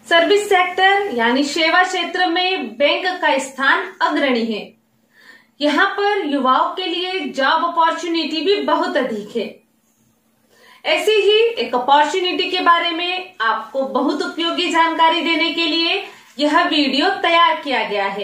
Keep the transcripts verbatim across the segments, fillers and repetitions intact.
Service sector यानी सेवा क्षेत्र में बैंक का स्थान अग्रणी है। यहाँ पर युवाओं के लिए जॉब अपॉर्चुनिटी भी बहुत अधिक है। ऐसी ही एक अपॉर्चुनिटी के बारे में आपको बहुत उपयोगी जानकारी देने के लिए यह वीडियो तैयार किया गया है।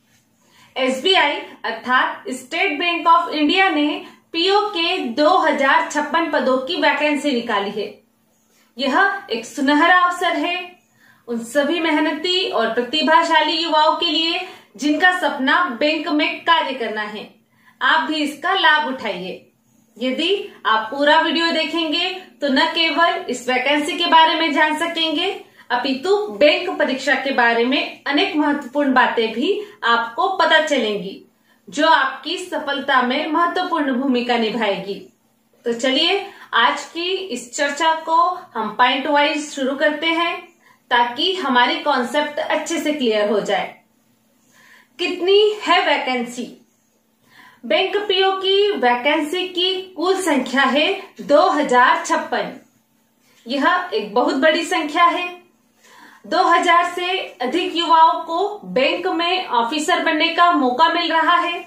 एस बी आई अर्थात स्टेट बैंक ऑफ इंडिया ने पीओ के दो हजार छप्पन पदों की वैकेंसी निकाली है। यह एक सुनहरा अवसर है उन सभी मेहनती और प्रतिभाशाली युवाओं के लिए जिनका सपना बैंक में कार्य करना है। आप भी इसका लाभ उठाइए। यदि आप पूरा वीडियो देखेंगे तो न केवल इस वैकेंसी के बारे में जान सकेंगे अपितु बैंक परीक्षा के बारे में अनेक महत्वपूर्ण बातें भी आपको पता चलेंगी जो आपकी सफलता में महत्वपूर्ण भूमिका निभाएगी। तो चलिए आज की इस चर्चा को हम पॉइंट वाइज शुरू करते हैं ताकि हमारी कॉन्सेप्ट अच्छे से क्लियर हो जाए। कितनी है वैकेंसी? बैंक पीओ की वैकेंसी की कुल संख्या है दो हजार छप्पन। यह एक बहुत बड़ी संख्या है। दो हजार से अधिक युवाओं को बैंक में ऑफिसर बनने का मौका मिल रहा है।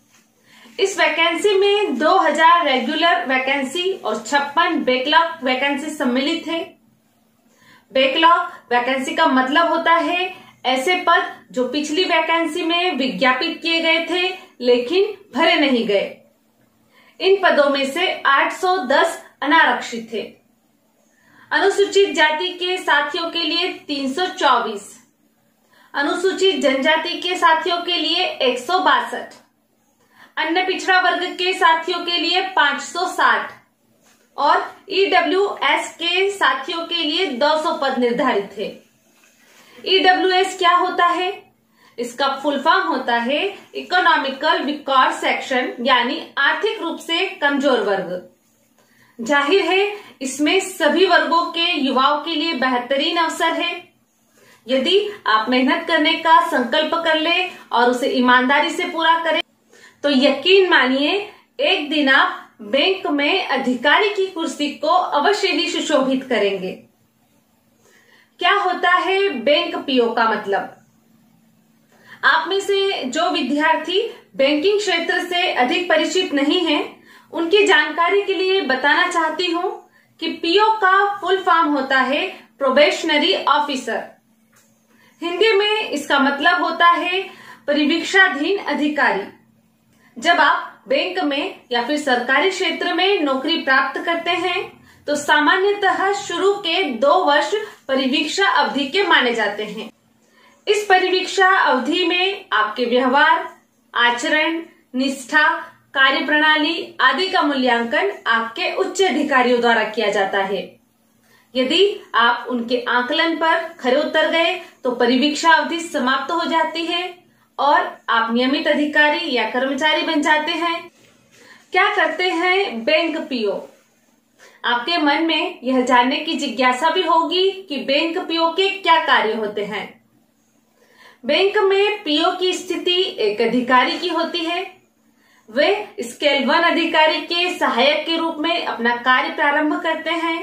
इस वैकेंसी में दो हजार रेगुलर वैकेंसी और छप्पन बैकलॉग वैकेंसी सम्मिलित है। बैकलॉग वैकेंसी का मतलब होता है ऐसे पद जो पिछली वैकेंसी में विज्ञापित किए गए थे लेकिन भरे नहीं गए। इन पदों में से आठ सौ दस अनारक्षित थे। अनुसूचित जाति के साथियों के लिए तीन सौ चौबीस, अनुसूचित जनजाति के साथियों के लिए एक सौ बासठ, अन्य पिछड़ा वर्ग के साथियों के लिए पांच सौ साठ और ई डब्ल्यू एस के साथियों के लिए दो सौ पद निर्धारित थे। ई डब्ल्यू एस क्या होता है? इसका फुल फॉर्म होता है इकोनॉमिकल वीकर सेक्शन यानी आर्थिक रूप से कमजोर वर्ग। जाहिर है इसमें सभी वर्गों के युवाओं के लिए बेहतरीन अवसर है। यदि आप मेहनत करने का संकल्प कर ले और उसे ईमानदारी से पूरा करें तो यकीन मानिए एक दिन आप बैंक में अधिकारी की कुर्सी को अवश्य ही सुशोभित करेंगे। क्या होता है बैंक पीओ का मतलब? आप में से जो विद्यार्थी बैंकिंग क्षेत्र से अधिक परिचित नहीं हैं, उनकी जानकारी के लिए बताना चाहती हूं कि पीओ का फुल फॉर्म होता है प्रोबेशनरी ऑफिसर। हिंदी में इसका मतलब होता है परिवीक्षाधीन अधिकारी। जब आप बैंक में या फिर सरकारी क्षेत्र में नौकरी प्राप्त करते हैं तो सामान्यतः शुरू के दो वर्ष परिवीक्षा अवधि के माने जाते हैं। इस परिवीक्षा अवधि में आपके व्यवहार, आचरण, निष्ठा, कार्यप्रणाली आदि का मूल्यांकन आपके उच्च अधिकारियों द्वारा किया जाता है। यदि आप उनके आकलन पर खरे उतर गए तो परिवीक्षा अवधि समाप्त हो जाती है और आप नियमित अधिकारी या कर्मचारी बन जाते हैं। क्या करते हैं बैंक पीओ? आपके मन में यह जानने की जिज्ञासा भी होगी कि बैंक पीओ के क्या कार्य होते हैं। बैंक में पीओ की स्थिति एक अधिकारी की होती है। वे स्केल वन अधिकारी के सहायक के रूप में अपना कार्य प्रारंभ करते हैं।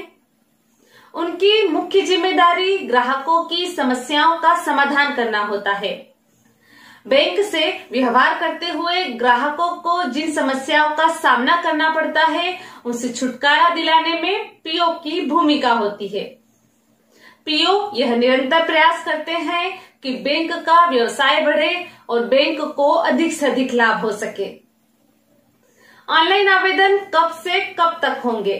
उनकी मुख्य जिम्मेदारी ग्राहकों की समस्याओं का समाधान करना होता है। बैंक से व्यवहार करते हुए ग्राहकों को जिन समस्याओं का सामना करना पड़ता है उनसे छुटकारा दिलाने में पीओ की भूमिका होती है। पीओ यह निरंतर प्रयास करते हैं कि बैंक का व्यवसाय बढ़े और बैंक को अधिक से अधिक लाभ हो सके। ऑनलाइन आवेदन कब से कब तक होंगे?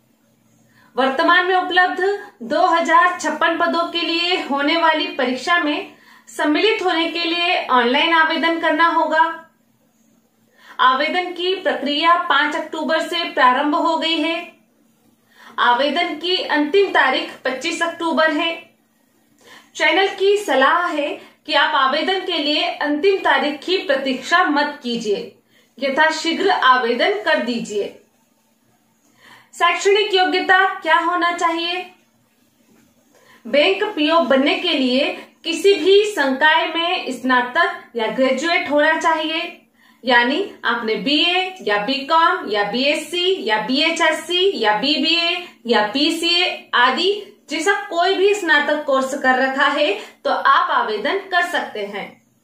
वर्तमान में उपलब्ध दो हजार छप्पन पदों के लिए होने वाली परीक्षा में सम्मिलित होने के लिए ऑनलाइन आवेदन करना होगा। आवेदन की प्रक्रिया पांच अक्टूबर से प्रारंभ हो गई है। आवेदन की अंतिम तारीख पच्चीस अक्टूबर है। चैनल की सलाह है कि आप आवेदन के लिए अंतिम तारीख की प्रतीक्षा मत कीजिए, यथाशीघ्र आवेदन कर दीजिए। शैक्षणिक योग्यता क्या होना चाहिए? बैंक पीओ बनने के लिए किसी भी संकाय में स्नातक या ग्रेजुएट होना चाहिए, यानी आपने बीए या बीकॉम या बीएससी या बीएचएससी या बीबीए या बीसीए आदि जैसा कोई भी स्नातक कोर्स कर रखा है तो आप आवेदन कर सकते हैं।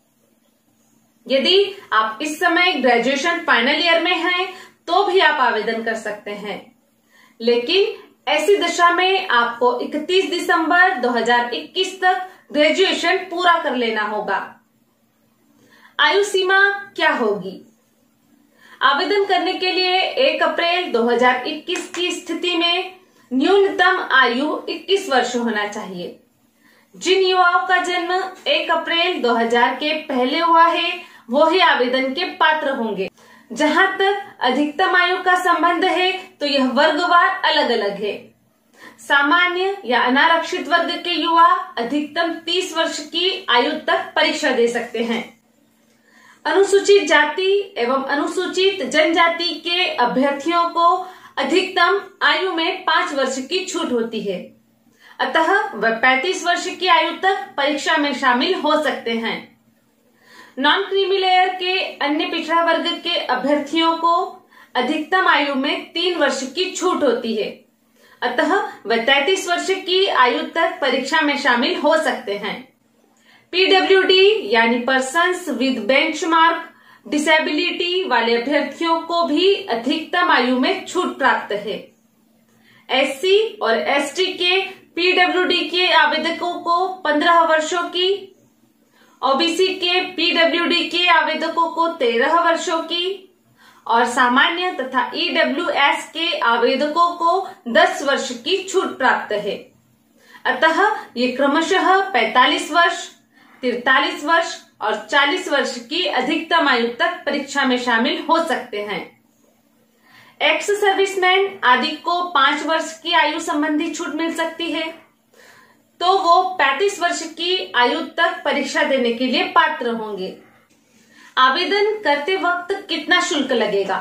यदि आप इस समय ग्रेजुएशन फाइनल ईयर में हैं तो भी आप आवेदन कर सकते हैं, लेकिन ऐसी दशा में आपको इकतीस दिसंबर दो हज़ार इक्कीस तक ग्रेजुएशन पूरा कर लेना होगा। आयु सीमा क्या होगी? आवेदन करने के लिए एक अप्रैल दो हज़ार इक्कीस की स्थिति में न्यूनतम आयु इक्कीस वर्ष होना चाहिए। जिन युवाओं का जन्म एक अप्रैल दो हज़ार के पहले हुआ है वो ही आवेदन के पात्र होंगे। जहां तक अधिकतम आयु का संबंध है तो यह वर्गवार अलग अलग है। सामान्य या अनारक्षित वर्ग के युवा अधिकतम तीस वर्ष की आयु तक परीक्षा दे सकते हैं। अनुसूचित जाति एवं अनुसूचित जनजाति के अभ्यर्थियों को अधिकतम आयु में पांच वर्ष की छूट होती है, अतः वह पैंतीस वर्ष की आयु तक परीक्षा में शामिल हो सकते हैं। नॉन क्रीमी लेयर के अन्य पिछड़ा वर्ग के अभ्यर्थियों को अधिकतम आयु में तीन वर्ष की छूट होती है, अतः वह तैंतीस वर्ष की आयु तक परीक्षा में शामिल हो सकते हैं। पीडब्ल्यूडी यानी पर्सन्स विद बेंचमार्क डिसेबिलिटी वाले अभ्यर्थियों को भी अधिकतम आयु में छूट प्राप्त है। एससी और एसटी के पीडब्ल्यूडी के आवेदकों को पंद्रह वर्षों की, ओबीसी के पीडब्ल्यूडी के आवेदकों को तेरह वर्षों की और सामान्य तथा ईडब्ल्यूएस के आवेदकों को दस वर्ष की छूट प्राप्त है। अतः ये क्रमशः पैंतालीस वर्ष, तिरतालीस वर्ष और चालीस वर्ष की अधिकतम आयु तक परीक्षा में शामिल हो सकते हैं। एक्स सर्विसमैन आदि को पांच वर्ष की आयु संबंधी छूट मिल सकती है, तो वो पैंतीस वर्ष की आयु तक परीक्षा देने के लिए पात्र होंगे। आवेदन करते वक्त कितना शुल्क लगेगा?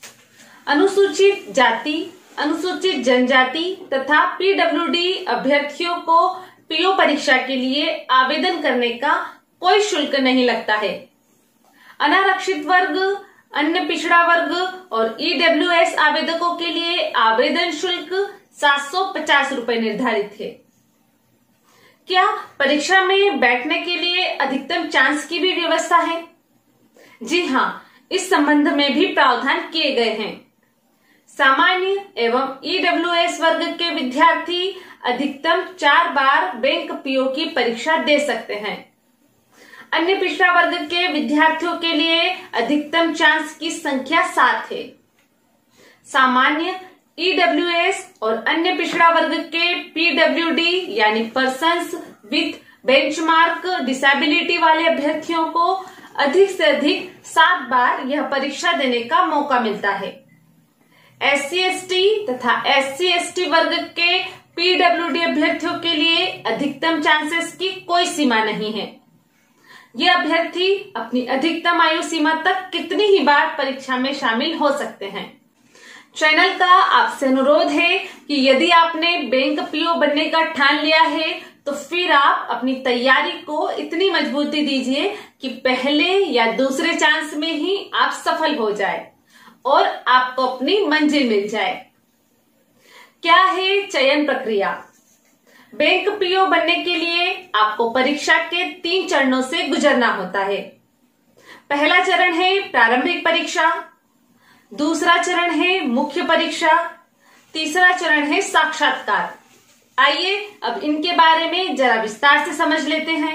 अनुसूचित जाति, अनुसूचित जनजाति तथा पीडब्ल्यूडी अभ्यर्थियों को पीओ परीक्षा के लिए आवेदन करने का कोई शुल्क नहीं लगता है। अनारक्षित वर्ग, अन्य पिछड़ा वर्ग और ईडब्ल्यूएस आवेदकों के लिए आवेदन शुल्क सात सौ पचास रुपए निर्धारित है। क्या परीक्षा में बैठने के लिए अधिकतम चांस की भी व्यवस्था है? जी हाँ, इस संबंध में भी प्रावधान किए गए हैं। सामान्य एवं ईडब्ल्यूएस वर्ग के विद्यार्थी अधिकतम चार बार बैंक पीओ की परीक्षा दे सकते हैं। अन्य पिछड़ा वर्ग के विद्यार्थियों के लिए अधिकतम चांस की संख्या सात है। सामान्य, ईडब्ल्यूएस और अन्य पिछड़ा वर्ग के पीडब्ल्यूडी यानी पर्सन्स विथ बेंचमार्क डिसेबिलिटी वाले अभ्यर्थियों को अधिक से अधिक सात बार यह परीक्षा देने का मौका मिलता है। एससी एसटी तथा एससी एसटी वर्ग के पीडब्ल्यूडी अभ्यर्थियों के लिए अधिकतम चांसेस की कोई सीमा नहीं है। ये अभ्यर्थी अपनी अधिकतम आयु सीमा तक कितनी ही बार परीक्षा में शामिल हो सकते हैं। चैनल का आपसे अनुरोध है कि यदि आपने बैंक पीओ बनने का ठान लिया है तो फिर आप अपनी तैयारी को इतनी मजबूती दीजिए कि पहले या दूसरे चांस में ही आप सफल हो जाए और आपको अपनी मंजिल मिल जाए। क्या है चयन प्रक्रिया? बैंक पीओ बनने के लिए आपको परीक्षा के तीन चरणों से गुजरना होता है। पहला चरण है प्रारंभिक परीक्षा, दूसरा चरण है मुख्य परीक्षा, तीसरा चरण है साक्षात्कार। आइए अब इनके बारे में जरा विस्तार से समझ लेते हैं।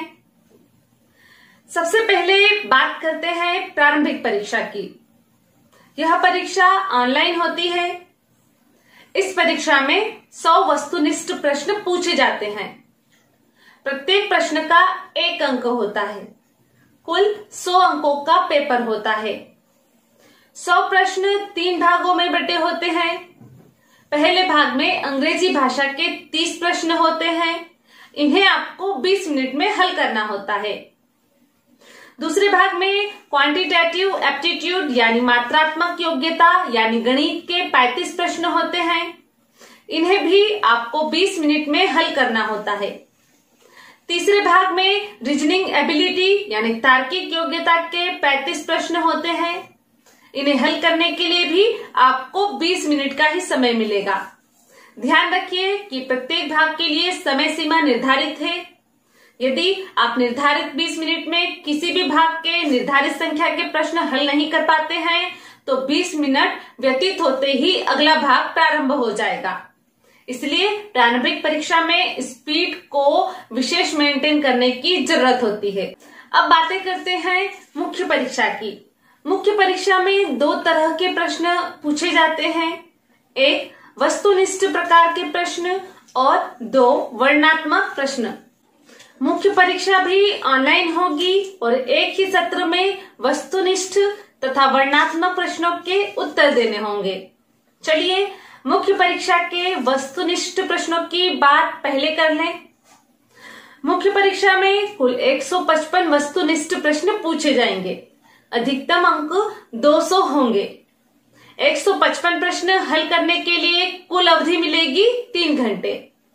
सबसे पहले बात करते हैं प्रारंभिक परीक्षा की। यह परीक्षा ऑनलाइन होती है। इस परीक्षा में सौ वस्तुनिष्ठ प्रश्न पूछे जाते हैं। प्रत्येक प्रश्न का एक अंक होता है। कुल सौ अंकों का पेपर होता है। सौ प्रश्न तीन भागों में बटे होते हैं। पहले भाग में अंग्रेजी भाषा के तीस प्रश्न होते हैं। इन्हें आपको बीस मिनट में हल करना होता है। दूसरे भाग में क्वांटिटेटिव एप्टीट्यूड यानी मात्रात्मक योग्यता यानी गणित के पैंतीस प्रश्न होते हैं। इन्हें भी आपको बीस मिनट में हल करना होता है। तीसरे भाग में रीजनिंग एबिलिटी यानी तार्किक योग्यता के पैंतीस प्रश्न होते हैं। इन्हें हल करने के लिए भी आपको बीस मिनट का ही समय मिलेगा। ध्यान रखिए कि प्रत्येक भाग के लिए समय सीमा निर्धारित है। यदि आप निर्धारित बीस मिनट में किसी भी भाग के निर्धारित संख्या के प्रश्न हल नहीं कर पाते हैं तो बीस मिनट व्यतीत होते ही अगला भाग प्रारंभ हो जाएगा। इसलिए प्रारंभिक परीक्षा में स्पीड को विशेष मेंटेन करने की जरूरत होती है। अब बातें करते हैं मुख्य परीक्षा की। मुख्य परीक्षा में दो तरह के प्रश्न पूछे जाते हैं, एक वस्तुनिष्ठ प्रकार के प्रश्न और दो वर्णनात्मक प्रश्न। मुख्य परीक्षा भी ऑनलाइन होगी और एक ही सत्र में वस्तुनिष्ठ तथा वर्णनात्मक प्रश्नों के उत्तर देने होंगे। चलिए मुख्य परीक्षा के वस्तुनिष्ठ प्रश्नों की बात पहले कर लें। मुख्य परीक्षा में कुल एक सौ पचपन वस्तुनिष्ठ प्रश्न पूछे जाएंगे। अधिकतम अंक दो सौ होंगे। एक सौ पचपन प्रश्न हल करने के लिए कुल अवधि मिलेगी तीन घंटे।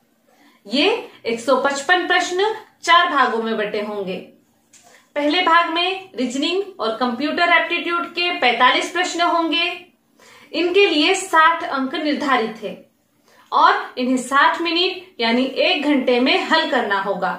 ये एक सौ पचपन प्रश्न चार भागों में बटे होंगे। पहले भाग में रीजनिंग और कंप्यूटर एप्टीट्यूड के पैंतालीस प्रश्न होंगे। इनके लिए साठ अंक निर्धारित है और इन्हें साठ मिनट यानी एक घंटे में हल करना होगा।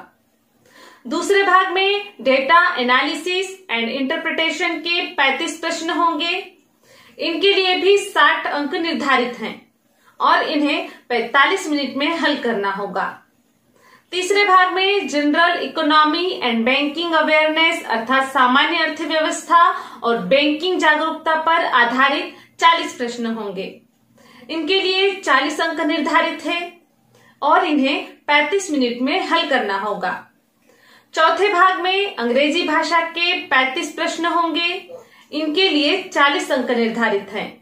दूसरे भाग में डेटा एनालिसिस एंड इंटरप्रिटेशन के पैंतीस प्रश्न होंगे। इनके लिए भी साठ अंक निर्धारित हैं और इन्हें पैंतालीस मिनट में हल करना होगा। तीसरे भाग में general economy and banking awareness अर्थात सामान्य अर्थव्यवस्था और बैंकिंग जागरूकता पर आधारित चालीस प्रश्न होंगे। इनके लिए चालीस अंक निर्धारित है और इन्हें पैंतीस मिनट में हल करना होगा। चौथे भाग में अंग्रेजी भाषा के पैंतीस प्रश्न होंगे। इनके लिए चालीस अंक निर्धारित हैं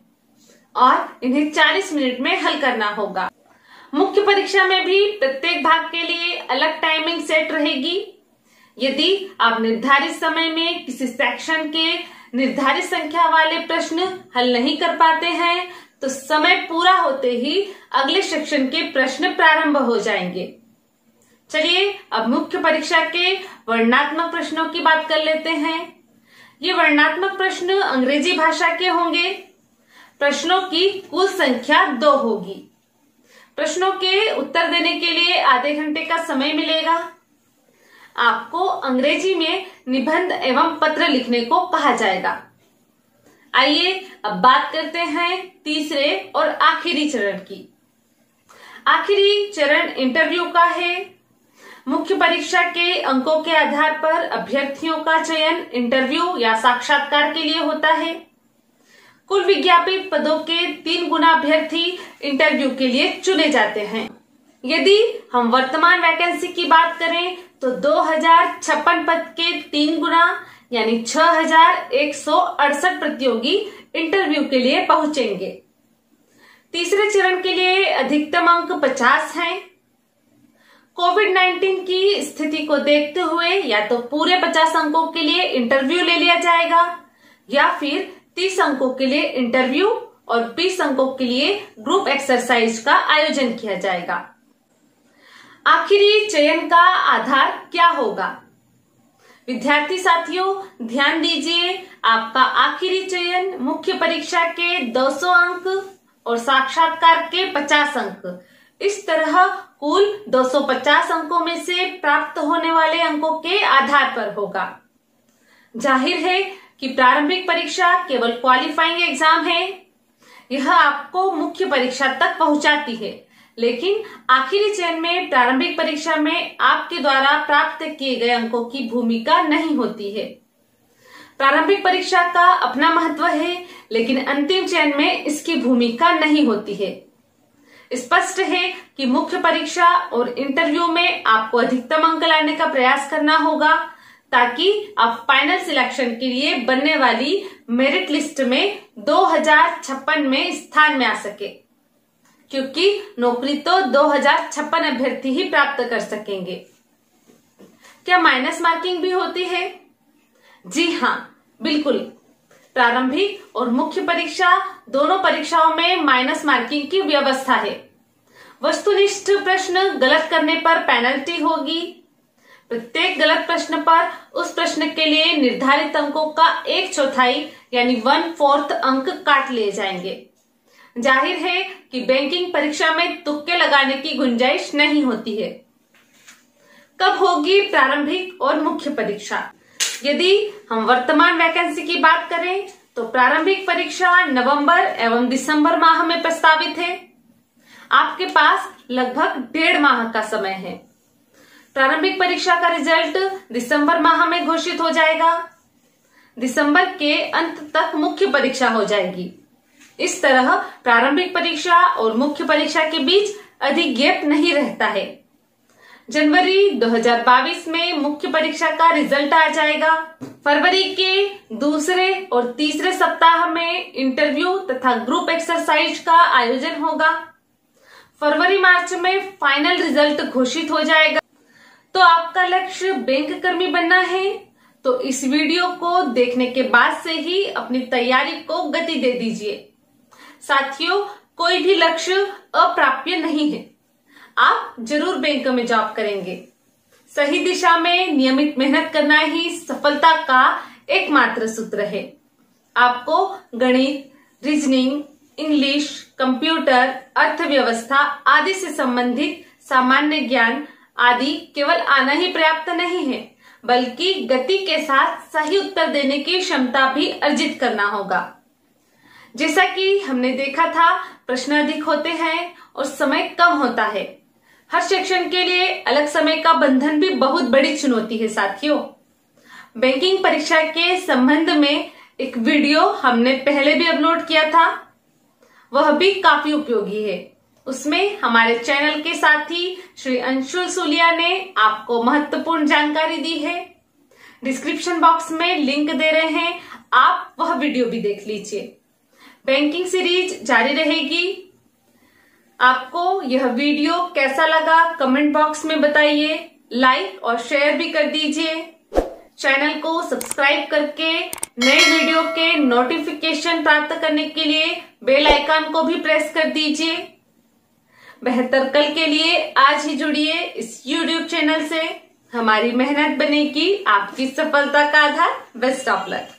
और इन्हें चालीस मिनट में हल करना होगा। मुख्य परीक्षा में भी प्रत्येक भाग के लिए अलग टाइमिंग सेट रहेगी। यदि आप निर्धारित समय में किसी सेक्शन के निर्धारित संख्या वाले प्रश्न हल नहीं कर पाते हैं तो समय पूरा होते ही अगले सेक्शन के प्रश्न प्रारंभ हो जाएंगे। चलिए अब मुख्य परीक्षा के वर्णनात्मक प्रश्नों की बात कर लेते हैं। ये वर्णनात्मक प्रश्न अंग्रेजी भाषा के होंगे। प्रश्नों की कुल संख्या दो होगी। प्रश्नों के उत्तर देने के लिए आधे घंटे का समय मिलेगा। आपको अंग्रेजी में निबंध एवं पत्र लिखने को कहा जाएगा। आइए अब बात करते हैं तीसरे और आखिरी चरण की। आखिरी चरण इंटरव्यू का है। मुख्य परीक्षा के अंकों के आधार पर अभ्यर्थियों का चयन इंटरव्यू या साक्षात्कार के लिए होता है। कुल विज्ञापित पदों के तीन गुना अभ्यर्थी इंटरव्यू के लिए चुने जाते हैं। यदि हम वर्तमान वैकेंसी की बात करें तो दो हजार छप्पन पद के तीन गुना यानी छह हजार एक सौ अड़सठ प्रतियोगी इंटरव्यू के लिए पहुंचेंगे। तीसरे चरण के लिए अधिकतम अंक पचास हैं। कोविड नाइन्टीन की स्थिति को देखते हुए या तो पूरे पचास अंकों के लिए इंटरव्यू ले लिया जाएगा या फिर तीस अंकों के लिए इंटरव्यू और बीस अंकों के लिए ग्रुप एक्सरसाइज का आयोजन किया जाएगा। आखिरी चयन का आधार क्या होगा? विद्यार्थी साथियों ध्यान दीजिए, आपका आखिरी चयन मुख्य परीक्षा के दो सौ अंक और साक्षात्कार के पचास अंक, इस तरह कुल दो सौ पचास अंकों में से प्राप्त होने वाले अंकों के आधार पर होगा। जाहिर है कि प्रारंभिक परीक्षा केवल क्वालिफाइंग एग्जाम है। यह आपको मुख्य परीक्षा तक पहुंचाती है, लेकिन आखिरी चयन में प्रारंभिक परीक्षा में आपके द्वारा प्राप्त किए गए अंकों की भूमिका नहीं होती है। प्रारंभिक परीक्षा का अपना महत्व है, लेकिन अंतिम चयन में इसकी भूमिका नहीं होती है। स्पष्ट है कि मुख्य परीक्षा और इंटरव्यू में आपको अधिकतम अंक लाने का प्रयास करना होगा ताकि आप फाइनल सिलेक्शन के लिए बनने वाली मेरिट लिस्ट में दो हजार छप्पन में स्थान में आ सके, क्योंकि नौकरी तो दो हजार छप्पन अभ्यर्थी ही प्राप्त कर सकेंगे। क्या माइनस मार्किंग भी होती है? जी हाँ, बिल्कुल। प्रारंभिक और मुख्य परीक्षा दोनों परीक्षाओं में माइनस मार्किंग की व्यवस्था है। वस्तुनिष्ठ प्रश्न गलत करने पर पेनल्टी होगी। प्रत्येक गलत प्रश्न पर उस प्रश्न के लिए निर्धारित अंकों का एक चौथाई यानी वन फोर्थ अंक काट लिए जाएंगे। जाहिर है कि बैंकिंग परीक्षा में तुक्के लगाने की गुंजाइश नहीं होती है। कब होगी प्रारंभिक और मुख्य परीक्षा? यदि हम वर्तमान वैकेंसी की बात करें तो प्रारंभिक परीक्षा नवंबर एवं दिसंबर माह में प्रस्तावित है। आपके पास लगभग डेढ़ माह का समय है। प्रारंभिक परीक्षा का रिजल्ट दिसंबर माह में घोषित हो जाएगा। दिसंबर के अंत तक मुख्य परीक्षा हो जाएगी। इस तरह प्रारंभिक परीक्षा और मुख्य परीक्षा के बीच अधिक गैप नहीं रहता है। जनवरी दो हज़ार बाईस में मुख्य परीक्षा का रिजल्ट आ जाएगा। फरवरी के दूसरे और तीसरे सप्ताह में इंटरव्यू तथा ग्रुप एक्सरसाइज का आयोजन होगा। फरवरी मार्च में फाइनल रिजल्ट घोषित हो जाएगा। तो आपका लक्ष्य बैंक कर्मी बनना है तो इस वीडियो को देखने के बाद से ही अपनी तैयारी को गति दे दीजिए। साथियों, कोई भी लक्ष्य अप्राप्य नहीं है। आप जरूर बैंक में जॉब करेंगे। सही दिशा में नियमित मेहनत करना ही सफलता का एकमात्र सूत्र है। आपको गणित, रीजनिंग, इंग्लिश, कंप्यूटर, अर्थव्यवस्था आदि से संबंधित सामान्य ज्ञान आदि केवल आना ही पर्याप्त नहीं है, बल्कि गति के साथ सही उत्तर देने की क्षमता भी अर्जित करना होगा। जैसा कि हमने देखा था, प्रश्न अधिक होते हैं और समय कम होता है। हर सेक्शन के लिए अलग समय का बंधन भी बहुत बड़ी चुनौती है। साथियों, बैंकिंग परीक्षा के संबंध में एक वीडियो हमने पहले भी अपलोड किया था, वह भी काफी उपयोगी है। उसमें हमारे चैनल के साथी श्री अंशुल सूलिया ने आपको महत्वपूर्ण जानकारी दी है। डिस्क्रिप्शन बॉक्स में लिंक दे रहे हैं, आप वह वीडियो भी देख लीजिए। बैंकिंग सीरीज जारी रहेगी। आपको यह वीडियो कैसा लगा कमेंट बॉक्स में बताइए। लाइक और शेयर भी कर दीजिए। चैनल को सब्सक्राइब करके नए वीडियो के नोटिफिकेशन प्राप्त करने के लिए बेल आइकन को भी प्रेस कर दीजिए। बेहतर कल के लिए आज ही जुड़िए इस यूट्यूब चैनल से। हमारी मेहनत बनेगी आपकी सफलता का आधार। Best of luck.